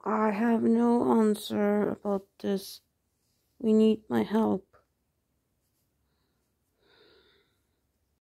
I have no answer about this. We need my help.